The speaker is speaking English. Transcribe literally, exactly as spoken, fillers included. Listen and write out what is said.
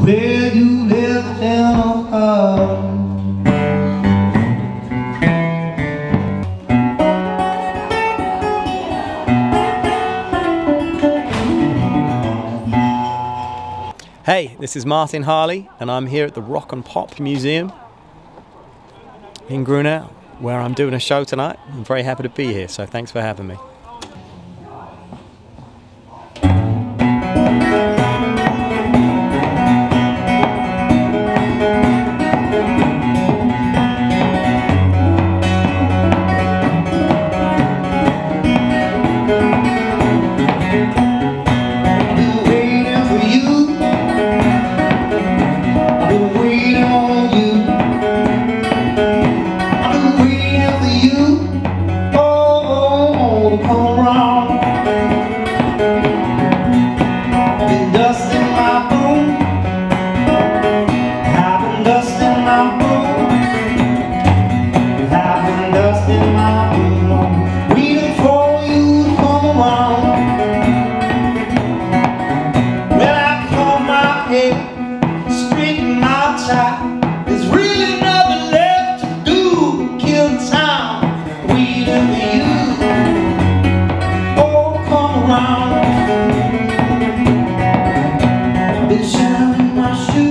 where you left them apart. Hey, this is Martin Harley and I'm here at the Rock and Pop Museum in Grunau, where I'm doing a show tonight. I'm very happy to be here, so thanks for having me. There's really nothing left to do but kill time, waiting for you. Oh, come around. Been shining my shoes.